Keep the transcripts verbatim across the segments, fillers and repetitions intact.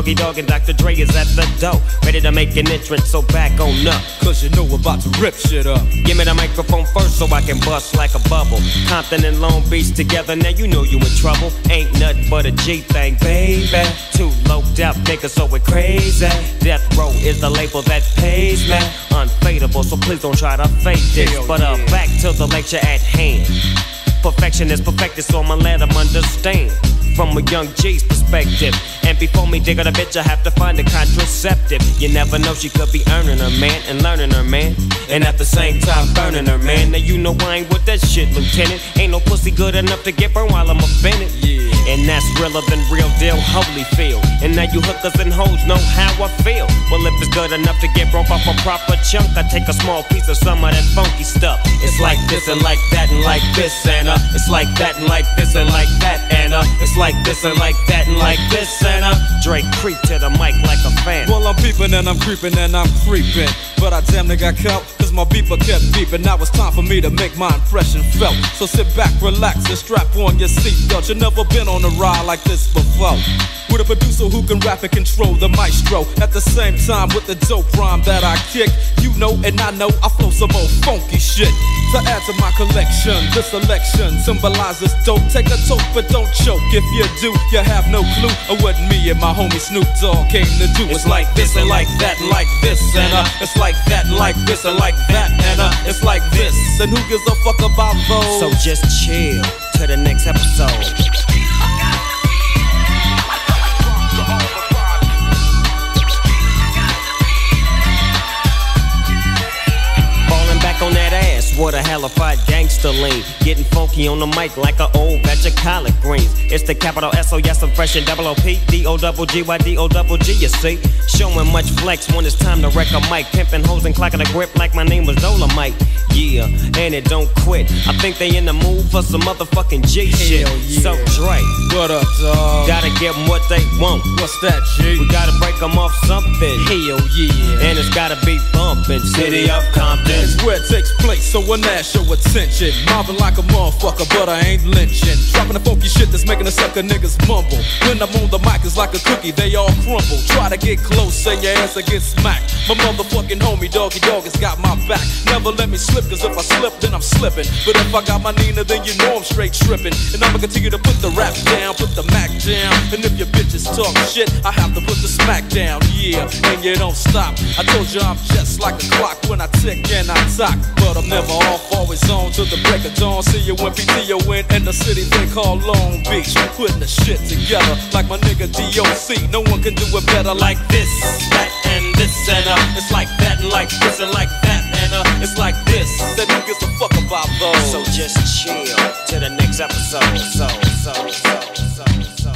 Doggy Dogg and Doctor Dre is at the door, ready to make an entrance, so back on up. Cause you know we're about to rip shit up. Give me the microphone first so I can bust like a bubble. Compton and Long Beach together, now you know you in trouble. Ain't nothing but a G thing, baby. Two loped out niggas, so we're crazy. Death Row is the label that pays me. Unfadable, so please don't try to fake this. Hell but uh, yeah. back to the lecture at hand. Perfection is perfected, so I'ma let them understand from a young G's perspective. And before me dig on a bitch, I have to find a contraceptive. You never know, she could be earning her man and learning her man, and at the same time burning her man. Now you know I ain't with that shit, Lieutenant. Ain't no pussy good enough to get burned while I'm offended. Yeah. And that's realer than real deal, Holyfield. And now you hookers and hoes know how I feel. Well, if it's good enough to get broke off a proper chunk, I take a small piece of some of that funky stuff. It's like this and like that and like this and uh, it's like that and like this and like that and uh, it's like this and like that and like this and uh, Drake creep to the mic like a fan. Well, I'm peeping and I'm creeping and I'm creeping, but I damn near got caught, cause my beeper kept beeping. Now it's time for me to make my impression felt. So sit back, relax, and strap on your seatbelt. You've never been on a ride like this before, with a producer who can rap and control the maestro. At the same time with the dope rhyme that I kick, you know and I know I flow some old funky shit. To add to my collection, this selection symbolizes dope. Take a toke but don't choke. If you do, you have no clue of what me and my homie Snoop Dogg came to do. It's like this and like that and like this and uh, it's like that and like this and like that and uh, it's like this. And who gives a fuck about those? So just chill to the next episode. On that ass, what a hellified gangster lean. Getting funky on the mic like an old batch of collard greens. It's the capital S O, yes I'm fresh and double O P D O double G Y D O double G, you see. Showing much flex when it's time to wreck a mic. Pimping hoes and clocking a grip like my name was Dolomite. Yeah, and it don't quit. I think they in the mood for some motherfucking G shit. Yeah. So Dre, what up, dog? gotta give them what they want. What's that, G? We gotta break them off something. Hell yeah. And it's gotta be bumpin'. City of Compton. It's where it takes place, so when that show attention. Mobbing like a motherfucker, but I ain't lynching. Dropping the funky shit that's making the sucker niggas mumble. When I'm on the mic, it's like a cookie, they all crumble. Try to get close, say your ass will get smacked. My motherfucking homie, Doggy Dogg, has got my back. Never let me slip, cause if I slip, then I'm slipping. But if I got my Nina, then you know I'm straight tripping. And I'ma continue to put the rap down, put the Mac down. And if your bitches talk shit, I have to put the smack down. Yeah, and you don't stop. I told you I'm just like a clock when I tick and I talk. But I'm never off, always on till the break of dawn. See you when P T O in in the city they call Long Beach. Putting the shit together like my nigga D O C. No one can do it better like this, that, and this, and uh, it's like that, and like this, and like that, and uh, it's like this. That who gives a fuck about those? So just chill to the next episode. So, so, so, so, so,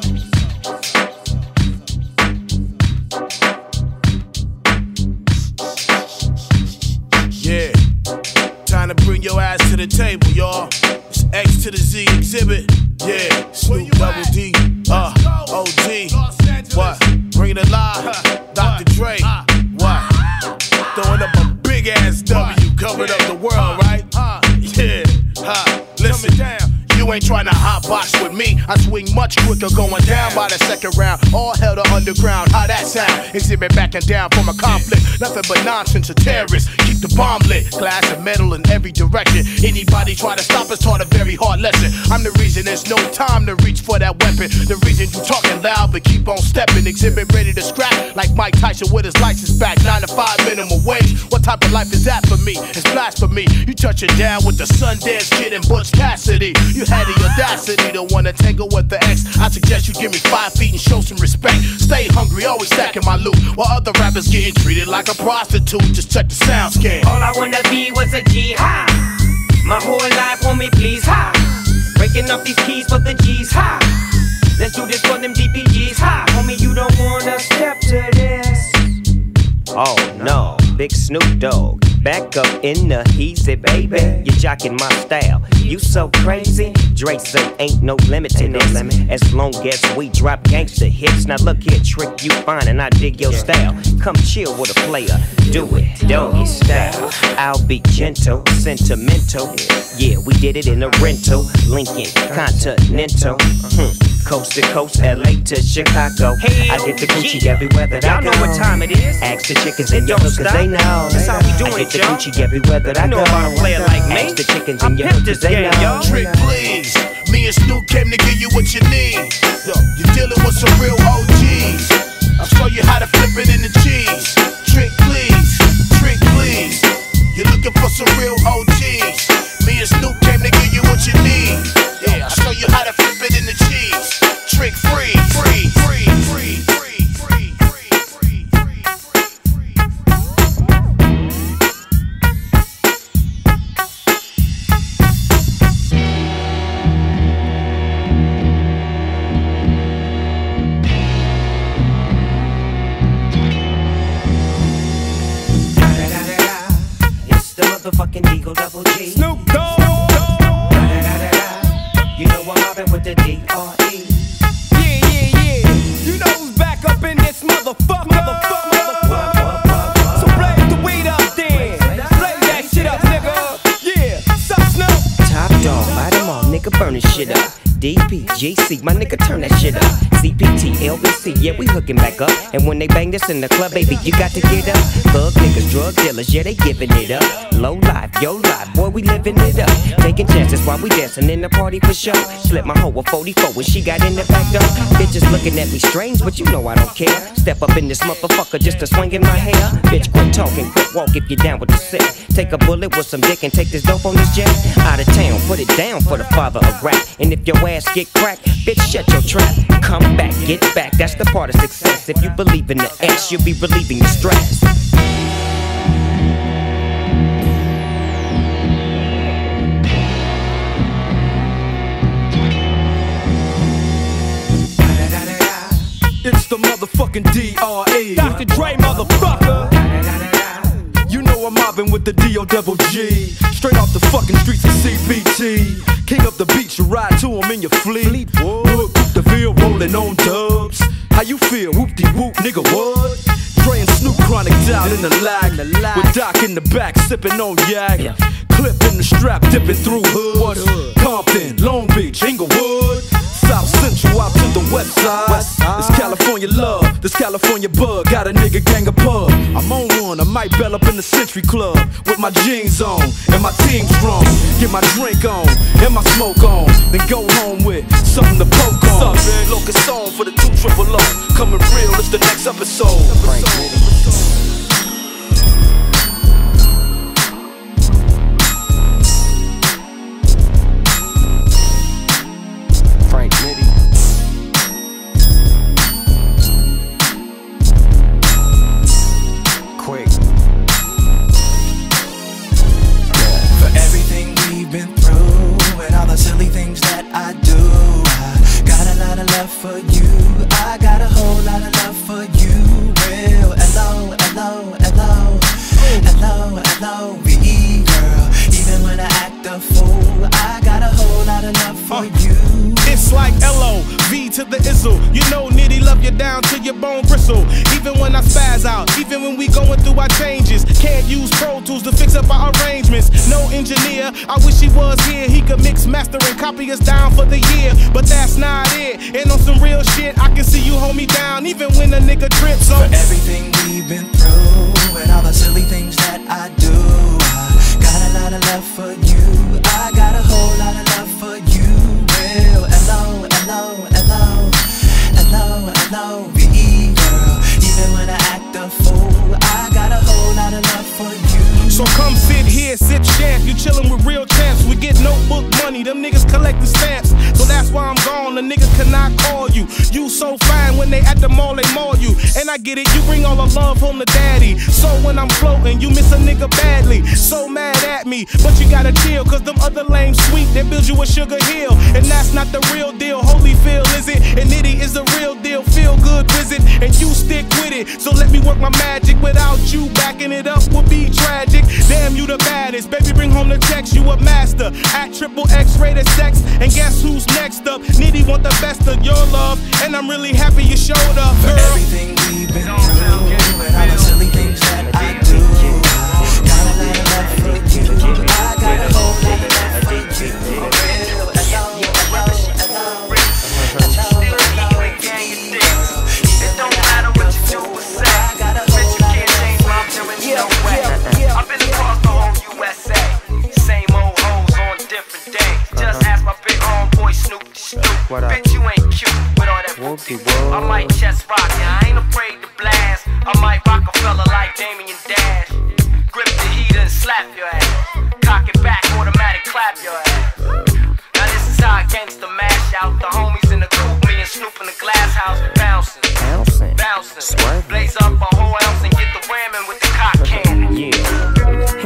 so, so. Yeah, time to bring your ass to the table, y'all. It's X to the Z exhibit. Yeah, Snoop Double D, uh, O G. What? Bring it alive, Doctor Dre. What? Throwing up a big ass W, covered up the world, right? Yeah, huh? Listen down. You ain't trying to hotbox with me. I swing much quicker, going down by the second round. All hell to underground. How that sound? Exhibit backing down from a conflict. Nothing but nonsense, a terrorist. Keep the bomb lit. Glass and metal in every direction. Anybody try to stop us taught a very hard lesson. I'm the reason there's no time to reach for that weapon. The reason you talking loud but keep on stepping. Exhibit ready to scrap like Mike Tyson with his license back. Nine to five minimum wage. What type of life is that for me? It's blasphemy. You touching down with the Sundance Kid and Butch Cassidy. You had the audacity to wanna tangle with the ex. I suggest you give me five feet and show some respect. Stay hungry, always stacking my loot, while other rappers getting treated like a prostitute. Just check the sound scan. All I wanna be was a G high. My whole life want me please high. Breaking up these keys for the G's high. Let's do this for them D P Gs high. Homie, you don't wanna step to this. Oh no, Big Snoop Dogg, back up in the heezy, baby. You jocking my style, you so crazy. Dre say ain't no limit to this, as long as we drop gangster hits. Now look here, trick, you fine and I dig your style. Come chill with a player, do it doggy style. I'll be gentle, sentimental. Yeah, we did it in a rental, Lincoln Continental. Hmm. coast to coast, L A to Chicago. Hey, I get the Gucci yeah. everywhere that I go. Y'all know what time it is. Ask the chickens in your hood cause they know. That's how we doing it, y'all. I get the Gucci everywhere that I, I go. I know about a player like me. Ask the chickens in your hood cause they know. Yo. Trick, please. Me and Snoop came to give you what you need. Yo, you're dealing with some real O Gs. I'll show you how to flip it in the cheese. Trick, please. Trick, please. You're looking for some real O Gs. Me and Snoop came to give you what you need. Yeah, I'll show you how to flip it in the cheese. Trick free, free, free, free, free, free, free, free, free, free, It's the motherfucking Eagle Double G. Snoop Dogg. You know I'm mobbing with the D R E. Yeah, yeah, yeah. You know who's back up in this motherfucker. Motherfucker, motherfucker. So blaze the weed up then. Blaze that shit up, nigga. Yeah. Sup, Snoop? Top dog, light them all, nigga, burn this shit up. D P, G C, my nigga, turn that shit up. C P T, L B C, yeah, we hooking back up. And when they bang this in the club, baby, you got to get up. Thug niggas, drug dealers, yeah, they giving it up. Low life, yo life, boy, we living it up. Taking chances while we dancing in the party for show. Slip my hoe a forty-four when she got in the back door. Bitches looking at me strange, but you know I don't care. Step up in this motherfucker just to swing in my hair. Bitch, quit talking, quit walk if you're down with the sick. Take a bullet with some dick and take this dope on this jet. Out of town, put it down for the father of rap. And if your ass get cracked, bitch, shut your trap. Come back, get back, that's the part of success. If you believe in the ass, you'll be relieving your stress. It's the motherfucking D R E. Doctor Dre, motherfucker. You know I'm mobbing with the D O double G. Straight off the fucking streets of C B T. King up the beach, you ride to him in your fleet. Look, the Ville rolling on dubs. How you feel? Whoop-de-whoop, nigga, what? Dre and Snoop chronic down in the lag. With Doc in the back, sipping on yak. Clip in the strap, dipping through hoods. Compton, Long Beach, Inglewood. South Central out to the west side. This California love, this California bug. Got a nigga gang of pub. I'm on one, I might bell up in the Century Club. With my jeans on, and my team strong. Get my drink on, and my smoke on. Then go home with something to poke on. What's up, man? Locust on for the two triple O. Coming real, it's the next episode. Frank for you, I got a whole lot of love for you. Real, hello, hello, hello, hello, hello, me, girl. Even when I act a fool, I got a whole lot of love for uh, you. It's like L O V to the Izzle. You know Nitty love you down to your bone bristle. Even when I spaz out, even when we going through our changes. Can't use Pro Tools to fix up our arrangements. No engineer, I wish he was here. He could mix, master, and copy us down for the year. But that's not it. And on some real shit, I can see you hold me down, even when a nigga trips. So for everything we've been through, and all the silly things that I do, I got a lot of love for you. I got a whole lot of love for you. Real, hello, hello, hello, hello, hello, me, girl. Even when I act a fool, I got a whole lot of love for you. So come sit here, sit champ. You chillin' with real champs. We get notebook money, them niggas collect the stamps. So that's why I'm gone, the niggas cannot call you. You so fine when they at the mall, they maul you. And I get it, you bring all the love home to daddy. So when I'm floating, you miss a nigga badly. So mad at me, but you gotta chill, cause them other lame sweet, they build you a sugar hill. And that's not the real deal, Holyfield is it? And Nitty is the real deal, feel good visit. And you stick with it, so let me work my magic. Without you backing it up would be tragic. Damn, you the baddest, baby, bring home the checks, you a master. At triple X rated sex, and guess who's next up? Nitty want the best of your love, and I'm really happy you showed up, girl. For everything we've been through, and all the silly things that I do, got a lot of love for you. I got a whole lot of love for you. Real, hello, hello, hello, hello.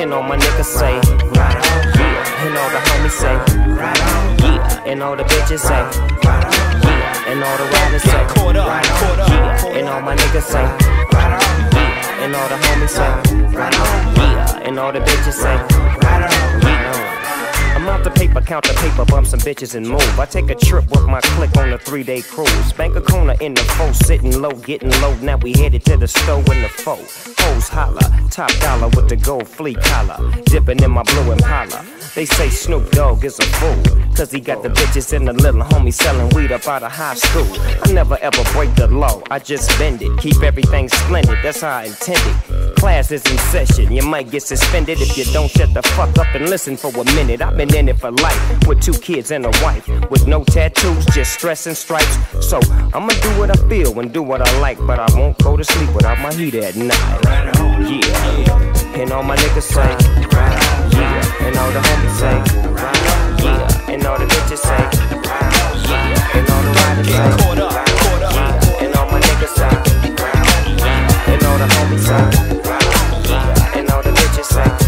And all my niggas say, right on. Yeah, and all the homies say, right on. Yeah, and all the bitches say, right on. Yeah, and all the riders say, caught up, right caught up. Yeah, and all my niggas say, right on. Yeah, and all the homies say, right on. Yeah, and all the bitches say, right on. Yeah. I'm out the paper, count the paper, bump some bitches and move. I take a trip with my clique on a three-day cruise. Bank a corner in the foe, sitting low, getting low. Now we headed to the store in the foe. Hoes holla, top dollar with the gold flea collar, dipping in my blue Impala. They say Snoop Dogg is a fool, cause he got the bitches and the little homie selling weed up out of high school. I never ever break the law, I just bend it. Keep everything splendid, that's how I intended. Class is in session, you might get suspended if you don't shut the fuck up and listen for a minute. I've been in it for life, with two kids and a wife, with no tattoos, just stress and stripes. So I'ma do what I feel and do what I like, but I won't go to sleep without my heat at night. Yeah, and all my niggas say, yeah, and all the homies say, yeah, and all the bitches say, yeah, and all the riders say, yeah, and all my niggas say, yeah, and all the homies say, yeah, and all the bitches say.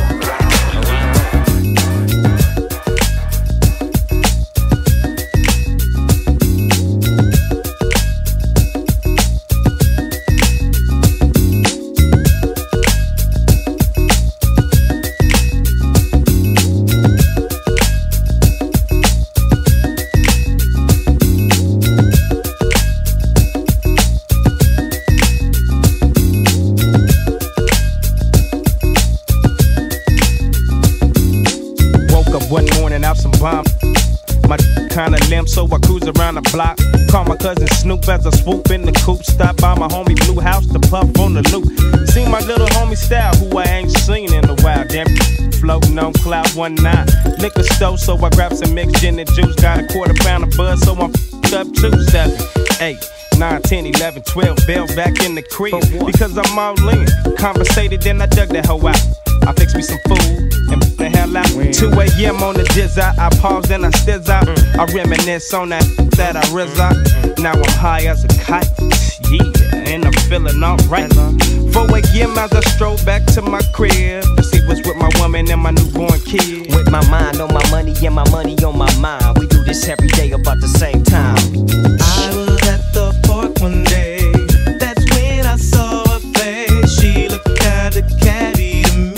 One morning out some bomb. My kinda limp, so I cruise around the block. Call my cousin Snoop as I swoop in the coupe. Stop by my homie Blue House to puff on the loop. See my little homie Style, who I ain't seen in a while. Damn, floating on cloud one nine. Liquor store, so I grab some mixed gin and juice. Got a quarter pound of buzz, so I'm f***ed up two, seven, eight. nine, ten, eleven, twelve, bells back in the crib. Because I'm all in. Conversated, then I dug that hoe out. I fixed me some food and the hell out. two A M on the jizz out. I pause and I stizz out. I reminisce on that that I rizz out. Now I'm high as a kite. Yeah, and I'm feeling alright. four A M as I stroll back to my crib to see what's with my woman and my newborn kid. With my mind on my money and my money on my mind. We do this every day about the same time. I was at the park one day. That's when I saw her face. She looked kinda catty to me.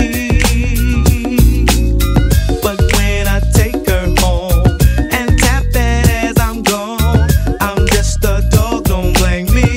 But when I take her home and tap that as I'm gone, I'm just a dog, don't blame me.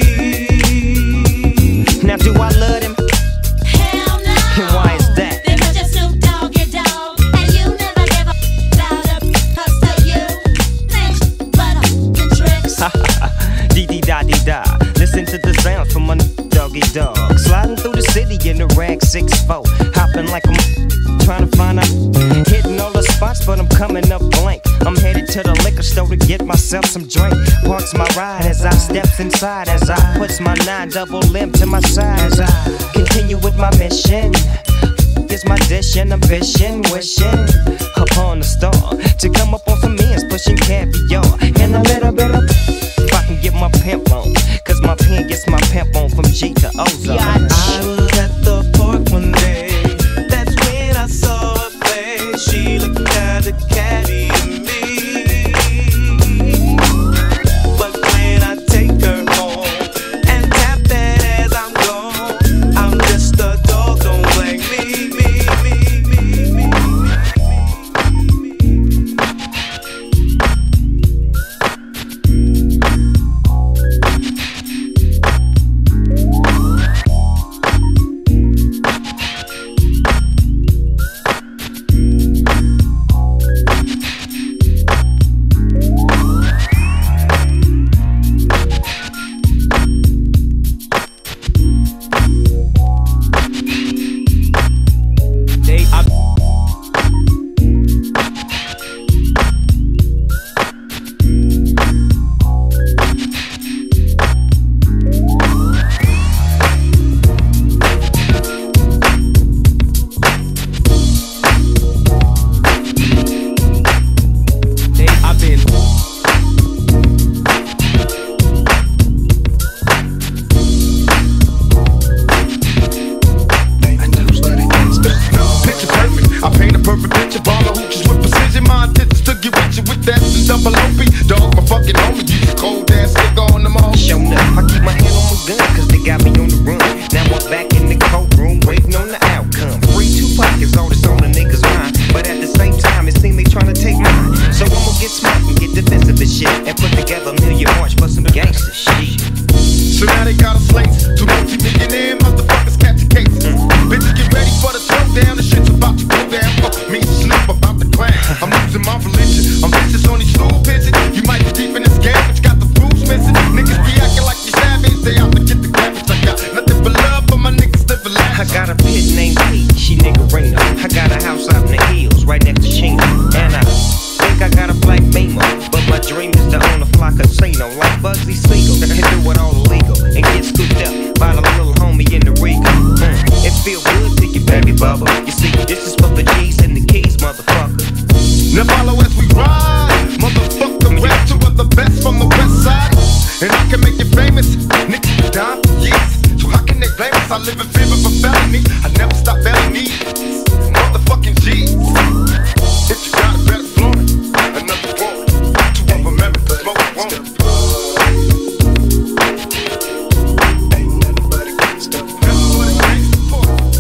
Now do I love him? Hell no. And why is that? Because you're Snoop Dogg, your dog, and you never give a about her. Cause to you, things but a tricks. Dee dee da dee da. Listen to the sounds from my doggy dog. Sliding through the city in the rag six four. Hopping like I'm trying to find out. Hitting all the spots, but I'm coming up blank. I'm headed to the liquor store to get myself some drink. Parks my ride as I steps inside. As I puts my nine double limb to my side. As I continue with my mission. Is my dish and ambition, wishing upon the star to come up on some ends, pushing caviar and a little bit of. If I can get my pimp on, cause my pen gets my pimp on from G to Ozone. I was at the park one day. That's when I saw her face. She looked kinda catty to me. But when I take her home and tap that as I'm gone, I'm just a dog, don't blame me. me, me, me, me, me. Cause I live in fear of a felony. I never stop belling me. Motherfucking G. If you got it, better flaunt it. Another one. Two of them ever smoke one. Ain't nothing but a gangsta. Nothing but a gangsta.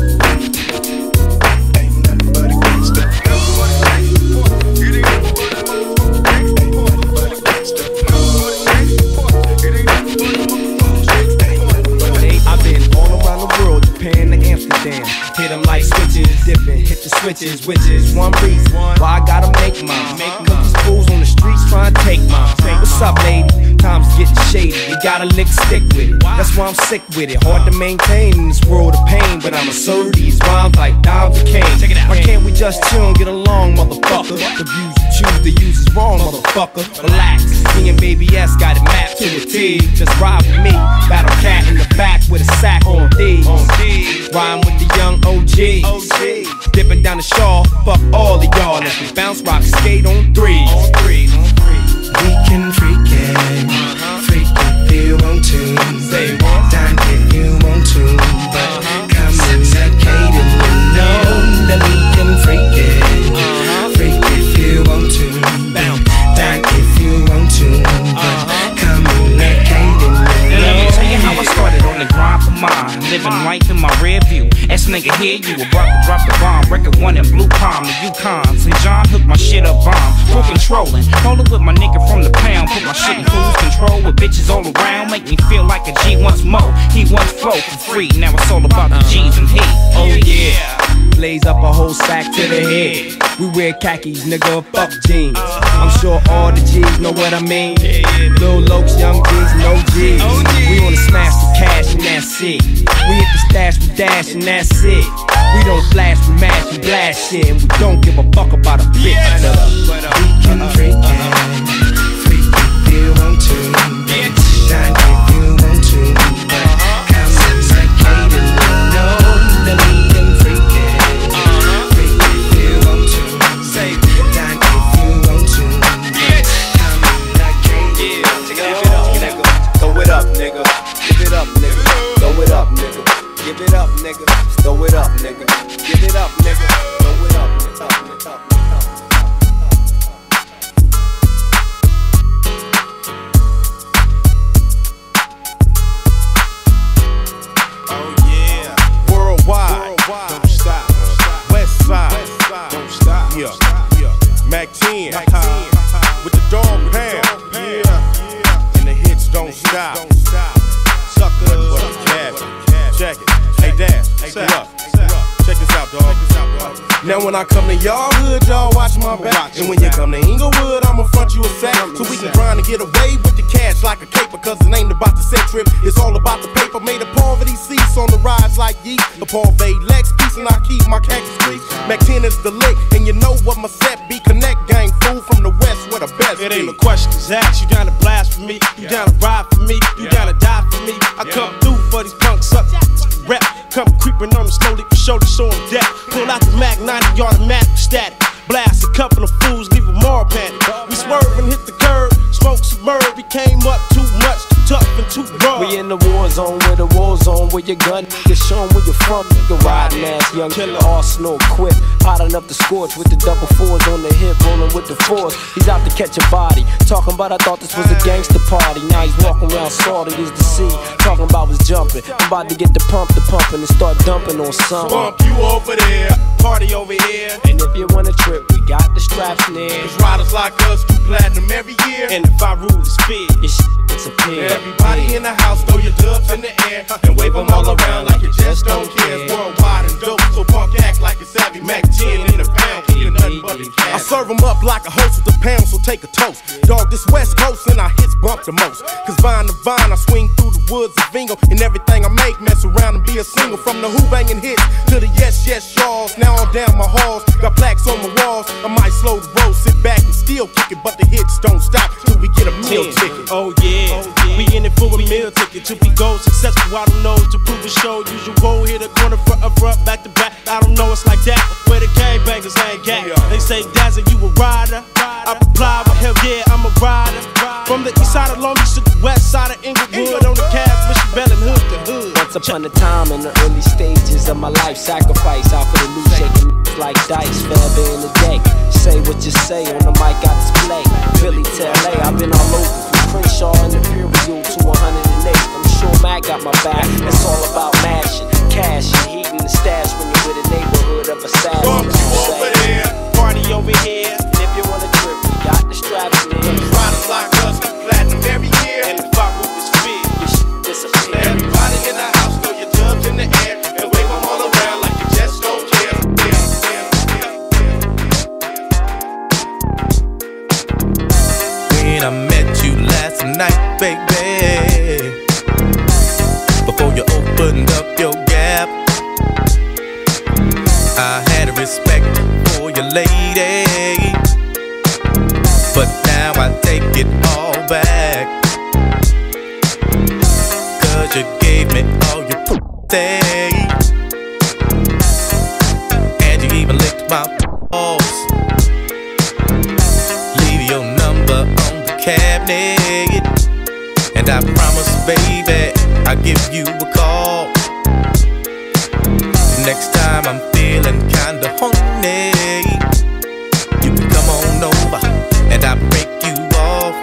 Ain't nothing but a gangsta. Nothing but a gangsta. It ain't nothing but a gangsta. Ain't nothing but a gangsta. Nothing but a gangsta. It ain't nothing but a gangsta. I've been all around the world, Japan to Amsterdam. Hit them like switches, dipping, hit the switches, which is one reason why I gotta make mine. Cause these fools on the streets trying to take mine. What's up, lady? Time's getting shady, you gotta lick stick with it. That's why I'm sick with it. Hard to maintain in this world of pain, but I'ma serve these rhymes like dimes of cane. Why can't we just chill and get along, motherfucker? The views you choose to use is wrong, motherfucker. Relax, me and Baby S got it mapped to a T. Just ride with me, battle cat in the back with a sack on D. Rhyme with the young O Gs. Dipping down the shawl, fuck all of y'all. Let's we bounce, rock, skate on threes. We can freak it, freak if you want to, dine if you want to, but communicate and you know that we can freak it, freak if you want to, dine if you want to, but communicate and you know. Let me tell you how I started on the grind for mine, living life in my rear view. S nigga here, you about to drop the bomb. Record one in Blue Palm, the Yukon. Saint John hooked my shit up bomb. Full controlling, rolling with my nigga from the pound. Put my shit in cruise control with bitches all around. Make me feel like a G once more. He once flow for free, now it's all about the G's and he. Oh yeah, blaze up a whole sack to the head. We wear khakis, nigga, fuck jeans. I'm sure all the G's know what I mean. Lil Lokes, young G's, no G's. We wanna smash the cash and that's it. We hit the stash, we dash and that's it. We don't flash, we mash, we blast shit. And we don't give a fuck about a bitch. We can freak it, freak if you want to, dine if you want to, but communicate and you know that we can freak it, freak if you want to, dine if you want to, but communicate and you know. Throw it up, nigga. Give it up, nigga. Throw it up, nigga. Give it up, nigga. Throw it up, nigga. Give it up, nigga. Throw it up, nigga. Oh yeah, worldwide, don't stop. West side, don't stop. Yeah, Mac ten, with the dog pound. Yeah, and the hits don't stop. Sucker, check it. Hey, Dash, say up. Check this out, dog. Now when I come to y'all hood, y'all watch my back. And when you come to Inglewood, I'ma front you a sack. So we can grind and get away with the cash like a caper. Cause it ain't about the set trip, it's all about the paper. Made of poverty seats on the rise like yeet. The Parvey Lex piece and I keep my cactus streets. Mac ten is the lick, and you know what my set be. Connect gang fool from the west where the best It ain't be. no questions asked. You down to blast for me, you down to ride for me, you down to die for me. I come through for these punks up. Rep, come creeping on them slowly for show to show them death. Pull out the Mac ninety automatic static. Blast a couple of fools, leave them all panic. We swerve and hit the curb, smoke some murder. We came up too much, too tough and too raw. We in the war zone, where the war zone, where your gun nigga, show 'em where you from, nigga. Riding ass, young killer, arsenal equipped, hot enough to scorch with the double fours on the hip, rolling with the force. He's out to catch a body, talking about I thought this was a gangster party. Now he's walking around salty as the sea, talking about was jumping. I'm about to get the pump, the pumping, and start dumping on some. Bump you over there, party over here. And if you want a trip, we got the straps near. Cause riders like us do platinum every year. And if I rule is fear, This shit disappear. Everybody in the house, throw your dubs in the air and wave them all around like you just don't care. It's worldwide and dope, so punk act like it's savvy. Mac ten in the pound, kicking nothing but the cash. I serve them up like a host with the pound, so take a toast. Dog, this West Coast and our hits bump the most. Cause vine to vine, I swing through the woods of Vingo. And everything I make, mess around and be a single. From the who banging hits to the yes, yes, y'alls. Now I'm down my halls, got plaques on my walls. I might slow the road, sit back and still kick it, but the hits don't stop till we get a meal ticket. Oh yeah, we in it for a meal ticket. To be gold successful, I don't know. To prove a show, usual hit a corner front up front, back to back. I don't know, it's like that. Where the gang bangers ain't gang. They say Dazzle, you a rider. I reply with hell yeah, I'm a rider. From the east side of Long Beach to the west side of Inglewood, on the cast, Michigan Bell and hood to hood. Once upon a time in the early stages of my life, sacrifice out for the loot, shaking like dice, forever in the day. Say what you say on the mic, I display. Philly to L A, I've been all over from Crenshaw and Imperial to one hundred eight. I'm sure Mac got my back. It's all about mashing, cash and heating the stash when you're with a neighborhood of assassins. Barbecue over here, party over here. And if you want a trip, we got the straps near. Riders like us, platinum every year. And if I roof is fear, your shit disappear. Everybody in the house, throw your dubs in the air and wave them all around like you just don't care. When I met you last night, baby, before you opened up your gap, I had a respect for your lady, but now I take it all back, cause you gave me all your pussy, and you even licked my balls. Leave your number on the cabinet, and I promise, baby, I'll give you a call. Next time I'm feeling kinda horny, you can come on over and I'll break you off.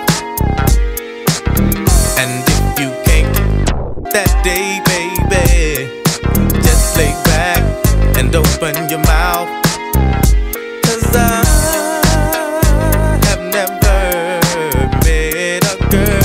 And if you can't that day, baby, just lay back and open your mouth, cause I have never met a girl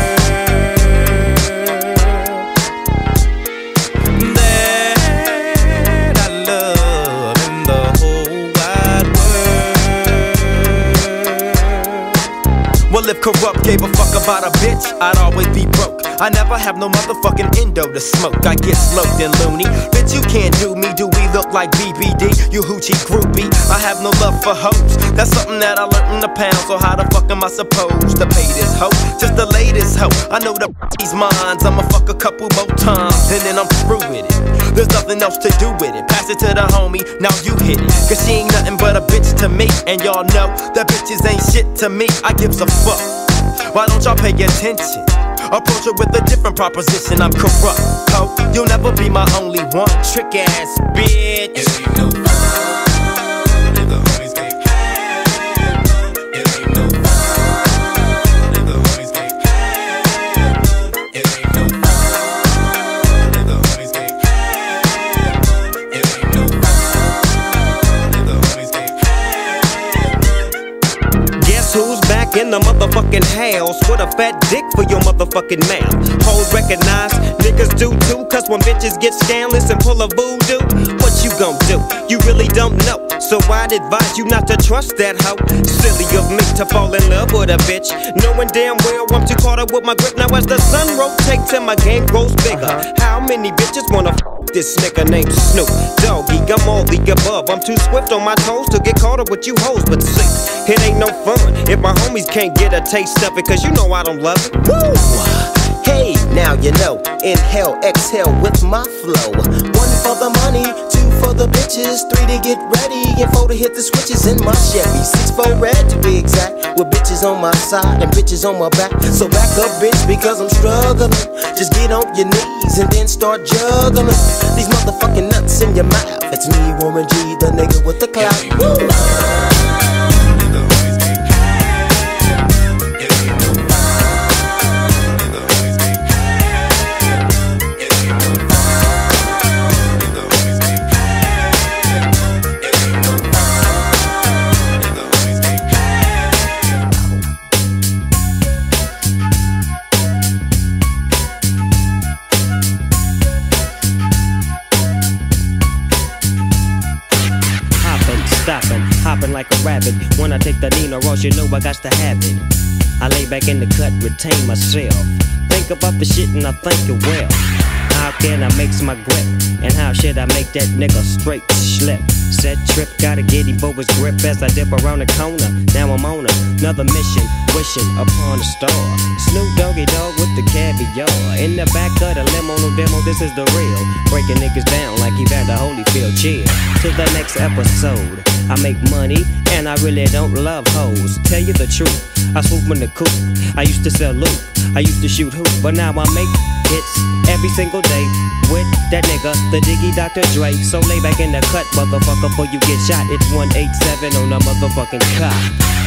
Well, if corrupt gave a fuck about a bitch, I'd always be broke. I never have no motherfucking endo to smoke. I get sloped and loony. Bitch, you can't do me. Do we look like B B D? You hoochie groupie. I have no love for hoes. That's something that I learned in the pound. So how the fuck am I supposed to pay this hoe? Just the latest hoe. I know the these minds. I'ma fuck a couple more times and then I'm through with it. There's nothing else to do with it. Pass it to the homie. Now you hit it. Cause she ain't nothing but a bitch to me. And y'all know that bitches ain't shit to me. I gives a fuck. Why don't y'all pay attention? Approach her with a different proposition. I'm corrupt, ho. You'll never be my only one. Trick ass bitch. It ain't no fun if the homies can't have none. It ain't no fun if the homies can't have none. It ain't no fun if the homies can't have none. It ain't no fun if the homies can't have none. Guess who's back in the motherfucking house with a fat dick for your motherfucking mouth? Hoes recognize, niggas do too. Cause when bitches get scandalous and pull a voodoo, what you gon' do? You really don't know. So I'd advise you not to trust that hoe. Silly of me to fall in love with a bitch, knowing damn well I'm too caught up with my grip. Now as the sun rotates and my game grows bigger, uh-huh. How many bitches wanna f this nigga named Snoop Doggy? I'm all the above. I'm too swift on my toes to get caught up with you hoes. But see, it ain't no fun if my homies can't get a taste of it. Cause you know I don't love it. Woo! Hey, now you know. Inhale, exhale with my flow. One for the money, two for the bitches, three to get ready, and four to hit the switches in my Chevy. Six for red to be exact, with bitches on my side and bitches on my back. So back up, bitch, because I'm struggling. Just get on your knees and then start juggling these motherfucking nuts in your mouth. It's me, Warren G, the nigga with the clout. Woo! Stopping, hopping like a rabbit. When I take the Nina Ross, you know I got to have it. I lay back in the cut, retain myself. Think about the shit and I think it well. How can I make my grip? And how should I make that nigga straight slip? Set trip, gotta get him for his grip as I dip around the corner. Now I'm on another mission, wishing upon a star. Snoop Doggy Dogg with the caviar. In the back of the limo, no demo, this is the real. Breaking niggas down like Evander Holyfield. Chill to the next episode. I make money and I really don't love hoes. Tell you the truth, I swoop in the coop. I used to sell loot, I used to shoot hoop, but now I make hits every single day with that nigga, the Diggy Doctor Dre. So lay back in the cut, motherfucker, before you get shot. It's one eighty-seven on the motherfucking cop.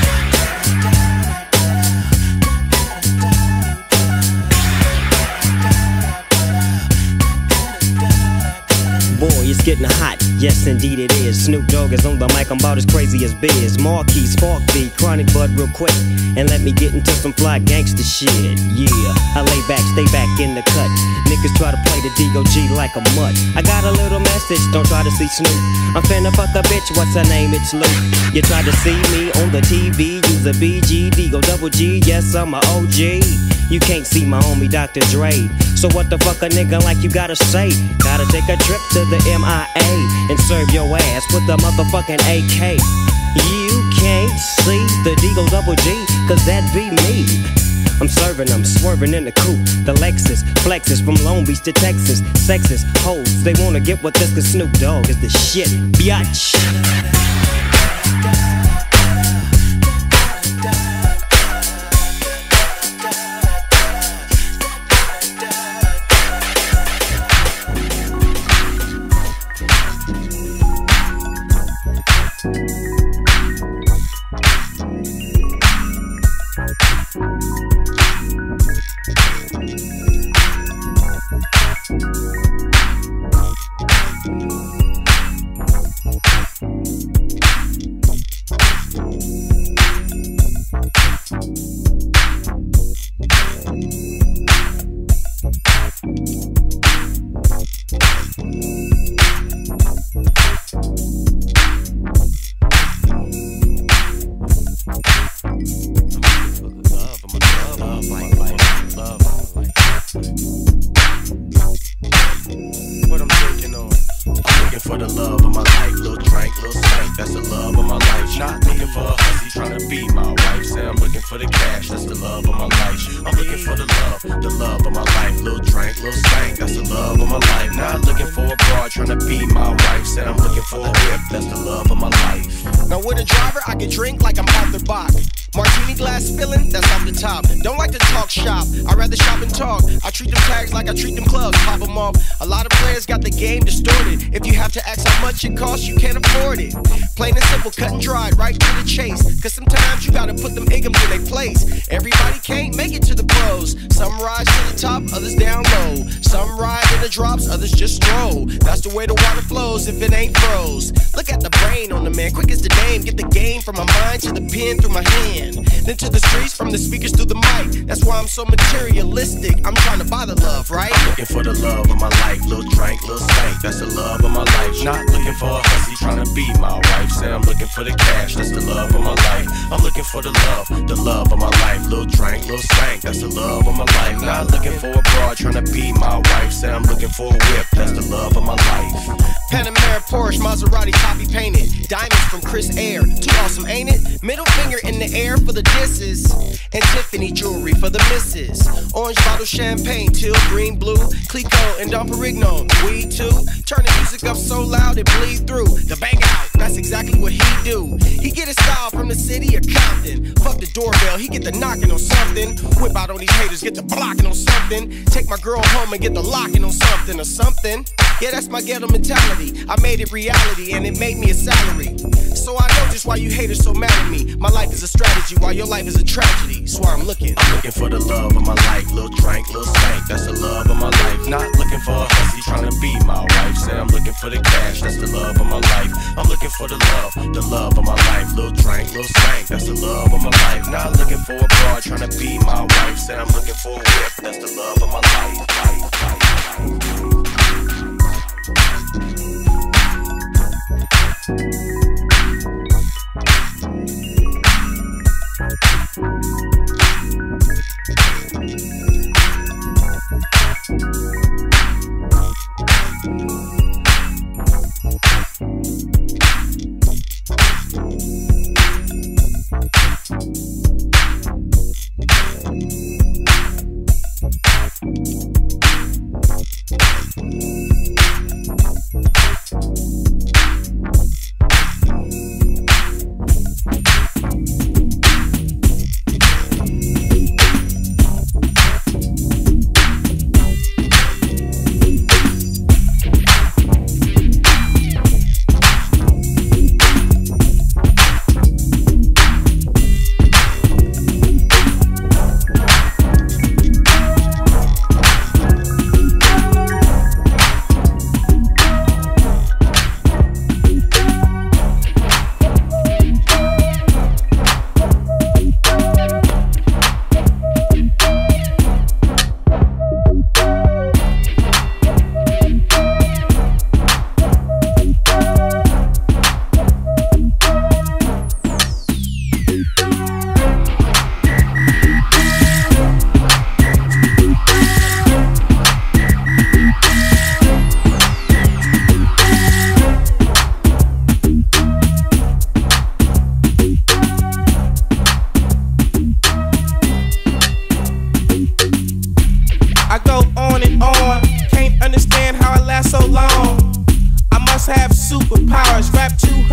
Boy, it's getting hot, yes indeed it is. Snoop Dogg is on the mic, I'm about as crazy as Biz. Marquis, Spark B, Chronic Bud real quick, and let me get into some fly gangster shit. Yeah, I lay back, stay back in the cut. Niggas try to play the D O G like a mutt. I got a little message, don't try to see Snoop. I'm finna fuck a bitch, what's her name? It's Luke. You try to see me on the T V, use a B G, D O double G, yes I'm a O G. You can't see my homie Doctor Dre. So what the fuck a nigga like you gotta say? Gotta take a trip to the M I A and serve your ass with the motherfucking A K. You can't see the D O double G, cause that be me. I'm serving, I'm swerving in the coupe. The Lexus, flexes from Long Beach to Texas. Sexist hoes, they wanna get with this cause Snoop Dogg is the shit, biatch. It costs, you can't afford it. Plain and simple, cut and dried, right to the chase. Cause sometimes you gotta put them igums in their place. Everybody can't make it to the pros. Some rise to the top, others down low. Some ride in the drops, others just stroll. That's the way the water flows if it ain't froze. Look at the brain on the man, quick as the name. Get the game from my mind to the pen through my hand. Then to the streets, from the speakers through the mic. That's why I'm so materialistic. I'm trying to buy the love, right? Looking for the love of my life, little drink, little stank. That's the love of my life. Not looking for a hussy trying to be my wife. Say I'm looking for the cash, that's the love of my life. I'm looking for the love, the love of my life. Little drink, little stank, that's the love of my life. Not looking for a broad trying to be my wife. Say I'm looking for a whip, that's the love of my life. Panamera, Porsche, Maserati, copy painted. Diamonds from Chris Air, too awesome, ain't it? Middle finger in the air for the disses. And Tiffany jewelry for the misses. Orange bottle champagne, teal, green, blue. Clico and Dom Perignon, weed too. Turn the music up so loud it bleed through. The bang out, that's exactly what he do. He get his style from the city of Compton. Fuck the doorbell, he get the knocking on something. Whip out on these haters, get the blocking on something. Take my girl home and get the locking on something or something. Yeah, that's my ghetto mentality. I made it reality and it made me a salary. So I know just why you haters so mad at me. My life is a strategy while your life is a tragedy. So I'm looking. I'm looking for the love of my life. Little drink, little stank, that's the love of my life. Not looking for a hussy trying to be my wife. Say I'm looking for the cash, that's the love of my life. I'm looking for the love, the love of my life. Little drink, little stank, that's the love of my life. Not looking for a broad trying to be my wife. Say I'm looking for a whip, that's the love of my life. life, life, life.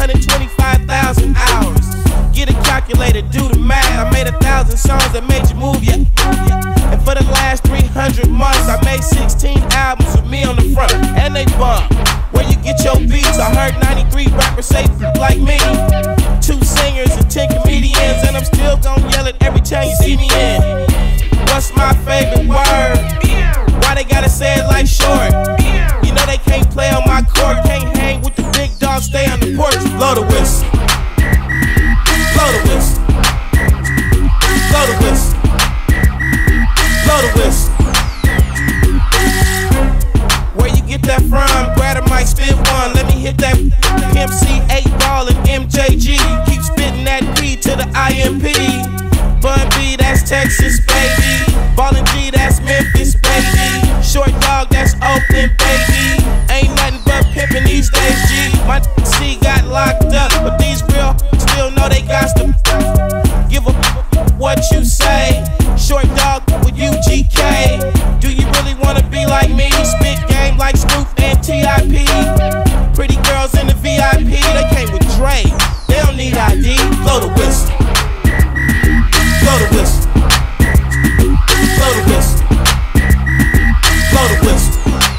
hundred twenty-five thousand hours. Get a calculator, do the math. I made a thousand songs that made you move, yeah. And for the last three hundred months, I made sixteen albums with me on the front, and they bump. Where you get your beats? I heard ninety-three rappers say like me. Two singers and ten comedians, and I'm still gon' yell it every time you see me in. What's my favorite word? Why they gotta say it like short? You know they can't play on my court, can't hang with the big dogs, stay on the porch. Blow the whistle. Blow the whistle. Blow the whistle. Blow the whistle. Where you get that from? Grab a mic, spit one. Let me hit that M C eight ball and M J G. Keep spitting that P to the I M P. Bun B, that's Texas, baby. Ballin' G, that's Memphis, baby. Short dog, that's Oakland, baby. Ain't nothing but pimpin' these days, G. My C got locked up, but these real still know they got to give a what you say. Short dog with U G K. Do you really wanna be like me? Spit game like Snoop and T I P. Pretty girls in the V I P, they came with Dre. They don't need I D. Blow the whistle. Blow the whistle. Blow the whistle. Blow the whistle.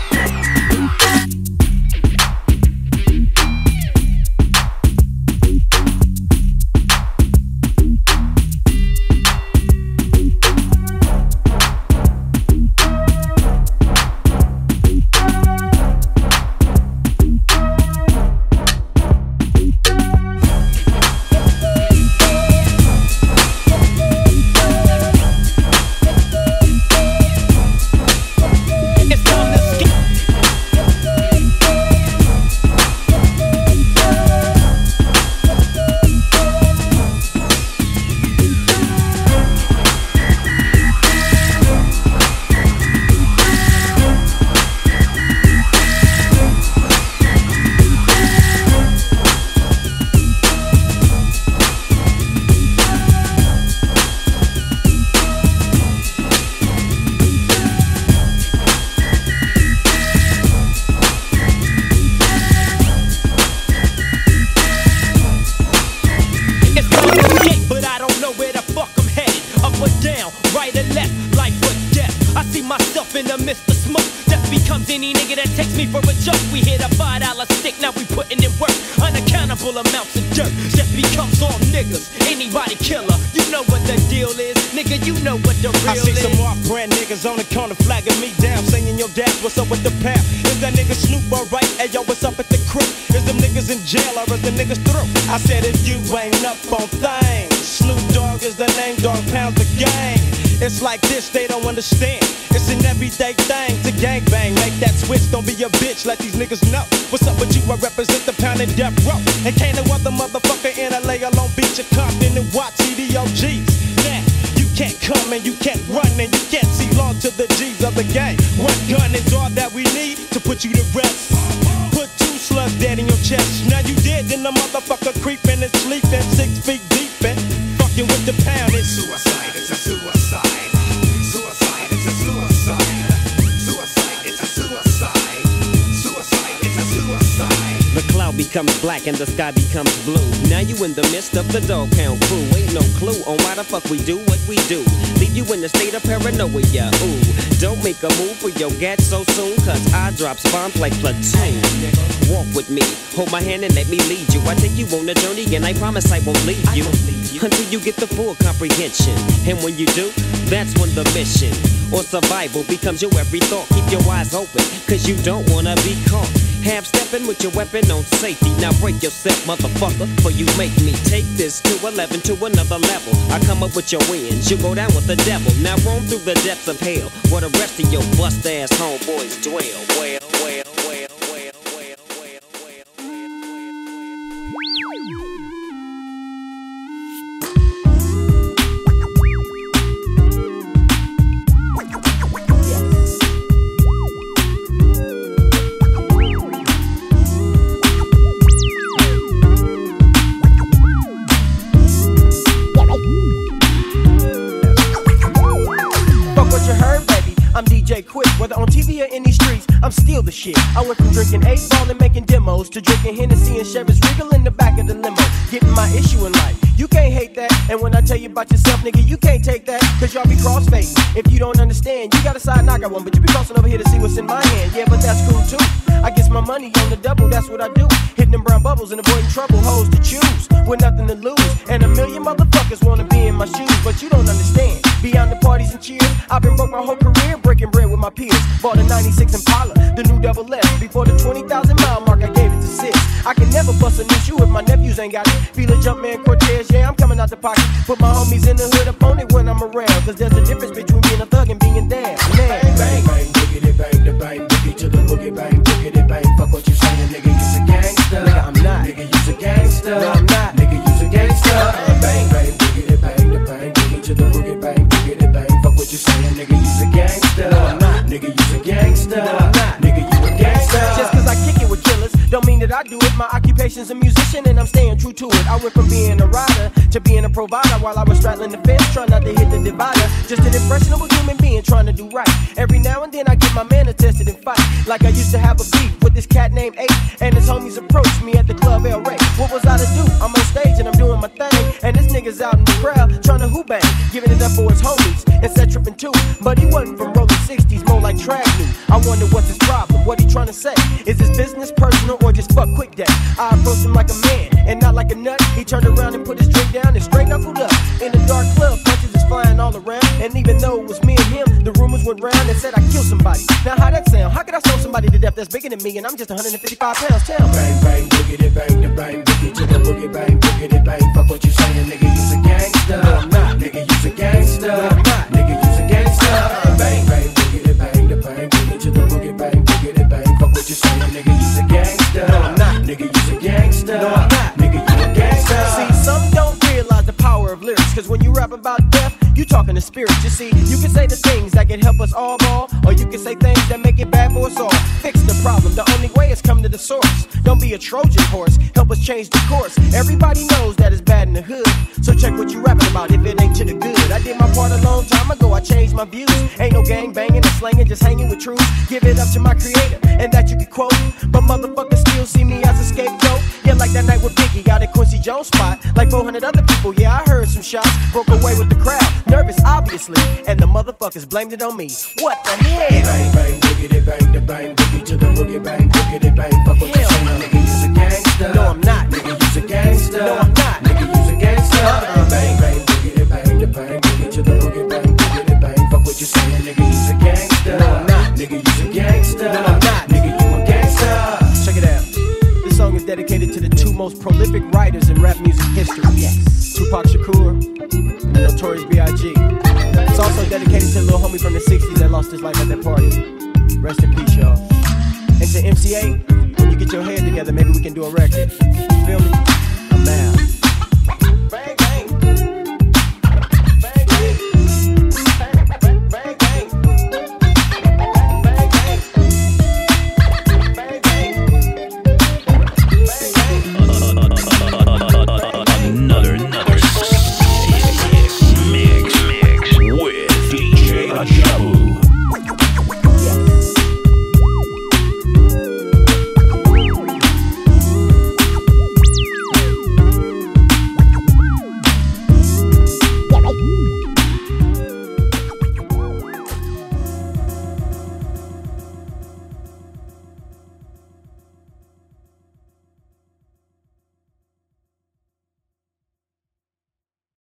On the corner flagging me down, saying yo dad, what's up with the pound? Is that nigga Snoop alright? Hey yo, what's up at the crib? Is them niggas in jail or is the niggas through? I said if you ain't up on things, Snoop Dogg is the name, dog pounds the gang. It's like this, they don't understand. It's an everyday thing to gangbang. Make that switch, don't be a bitch, let these niggas know. What's up with you? I represent the pound and death row. And can't no other motherfucker in L A alone beat your Compton and watch E D O Gs. Now, you can't come and you can't run and you can't see long to the G's of the game. One gun is all that we need to put you to rest. Put two slugs dead in your chest. Now you dead, then the motherfucker creeping and sleeping six feet deep and fucking with the pound. It's suicide, it's a suicide. Suicide, it's a suicide. Suicide, it's a suicide. Suicide, it's a suicide. The cloud becomes black and the sky becomes blue. Now you in the midst of the dog pound crew. Ain't no clue on why the fuck we do what we do. Leave you in a state of paranoia, ooh. Don't make a move for your gat so soon, cause I drops bombs like platoon. Walk with me, hold my hand and let me lead you. I take you on a journey and I promise I won't leave you until you get the full comprehension. And when you do, that's when the mission or survival becomes your every thought. Keep your eyes open, cause you don't wanna be caught. Half stepping with your weapon on safety. Now break yourself, motherfucker, for you make me take this to eleven to another level. I come up with your wins, you go down with the devil. Now roam through the depths of hell, where the rest of your bust ass homeboys dwell. Well, well, well, well, well, well, well, I'm D J Quick, whether on T V or in these streets, I'm still the shit. I went from drinking eight ball and making demos to drinking Hennessy and Chevys Regal in the back of the limo. Getting my issue in life. You can't hate that. And when I tell you about yourself, nigga, you can't take that. Cause y'all be cross-facing. If you don't understand, you got a side and I got one. But you be crossing over here to see what's in my hand. Yeah, but that's cool too. I guess my money on the double, that's what I do. Hitting them brown bubbles and avoiding trouble, hoes to choose. With nothing to lose. And a million motherfuckers wanna be in my shoes. But you don't understand. Beyond the parties and cheers, I've been broke my whole career, breaking bread with my peers. Bought a ninety-six Impala, the new double S. Before the twenty thousand mile mark, I gave it to six. I can never bust a new shoe if my nephews ain't got it. Feel a Jumpman Cortez, yeah, I'm coming out the pocket. Put my homies in the hood up on it when I'm around. Cause there's a difference between being a thug and being down. Man, bang, bang, bang, boogity, bang, the bang, boogie to the boogie, bang, boogity, bang. Fuck what you saying, nigga, you's a gangster. Nigga, I'm not. Nigga, you's a gangster. No, I'm not. Nigga, you's a gangster. Uh, bang, bang, boogity, bang, the bang, boogie to the boogie, bang, boogity, bang. Fuck what you saying, nigga, you's a gangster. No, I'm not. Nigga, you's a gangster. No, I'm not. Nigga, you a gangster. Just cause I kick it with killers, don't mean that I do it. My occupation's a musician and I'm staying true to it. I went from being a rider to being a provider while I was straddling the fence, trying not to hit the divider. Just an impressionable human being trying to do right. Every now and then I get my man attested and fight. Like I used to have a beef with this cat named Ape, and his homies approached me at the club El Rey. What was I to do? I'm on stage and I'm doing my thing, and this nigga's out in the crowd trying to hoop bang, giving it up for his homies and set tripping too. But he wasn't from rolling sixties, more like trag new. I wonder what's his problem, what he trying to say. Is his business personal or just fuck quick day? I approached him like a man and not like a nut. He turned around and put his drink down and straight knuckled up. In the dark club, punches is flying all around, and even though it was me and him, the rumors went round and said I killed somebody. Now how that sound? How could I stone somebody to death that's bigger than me and I'm just one hundred fifty-five pounds? Tell me. Bang bang boogity bang the bang boogie to the boogie bang boogity bang. Fuck what you saying, nigga, you's a gangster. No, I'm not. Nigga, you's a gangster. No, I'm not. Nigga, you's a gangster. Uh, bang bang boogity bang the bang boogie to the boogie bang boogity bang. Fuck what you saying, nigga, you's a gangster. No, I'm not. Nigga, you's a gangster. No, I'm not. Nigga, you a gangster. See, some don't realize the power of lyrics, cause when you rap about death, you talking to spirits. You see, you can say the things that can help us all ball, or you can say things that make it bad for us all. Fix the problem, the only way is come to the source. Don't be a Trojan horse, help us change the course. Everybody knows that it's bad in the hood, so check what you rapping about if it ain't to the good. I did my part a long time ago, I changed my views. Ain't no gang banging or slanging, just hanging with truth. Give it up to my creator, and that you can quote. But motherfuckers still see me as a scapegoat. Yeah, like that night with Biggie, got a Quincy Jones spot. Like four hundred other people, yeah, I heard some shots. Broke away with the crowd, nervous obviously, and the motherfuckers blamed it on me. What the hell? Bang bang boogity bang the bang boogie to the boogie bang boogity bang. Fuck what you saying, nigga, you's a gangster. No, I'm not. Nigga, you's a gangster. No, I'm not. Nigga, you's a gangster. Uh-uh. Bang bang boogity bang the bang boogie to the boogie bang boogity bang. Fuck what you saying, nigga, you's a gangster. No, I'm not. Nigga, you's a gangster. No, I'm not. Nigga, you a gangster. Check it out. This song is dedicated to the two most prolific writers in rap music history. Yes. Tupac Shakur and Notorious B I G It's also dedicated to the little homie from the sixties that lost his life at that party. Rest in peace, y'all. And to M C A, when you get your head together, maybe we can do a record. Feel me? I'm out.